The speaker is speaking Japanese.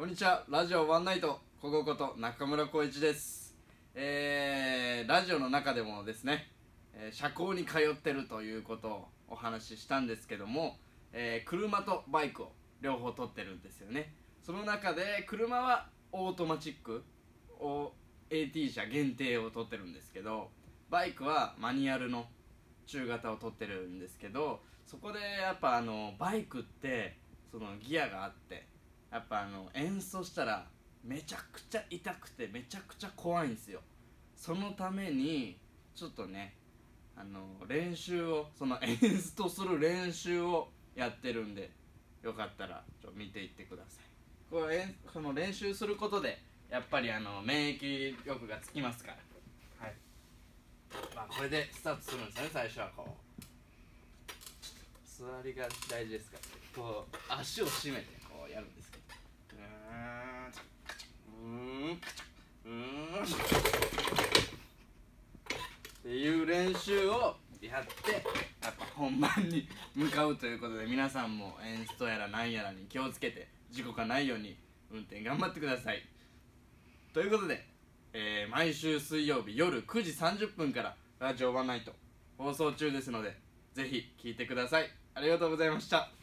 こんにちは。ラジオワンナイトこここと中村浩一です。ラジオの中でもですね、社交に通ってるということをお話ししたんですけども、車とバイクを両方取ってるんですよね。その中で車はオートマチック AT 車限定を取ってるんですけど、バイクはマニュアルの中型を取ってるんですけど、そこでやっぱバイクってそのギアがあって、やっぱ演奏したらめちゃくちゃ痛くてめちゃくちゃ怖いんですよ。そのためにちょっとね、練習を、その演奏する練習をやってるんで、よかったら見ていってください。この練習することでやっぱり免疫力がつきますから。はい、これでスタートするんですよね。最初はこう座りが大事ですから、こう足を締めてこうやるんですけど、っていう練習をやって、やっぱ本番に向かうということで、皆さんも演出やらなんやらに気をつけて事故がないように運転頑張ってください。ということで、毎週水曜日夜9時30分からラジオワンナイト放送中ですので、ぜひ聞いてください。ありがとうございました。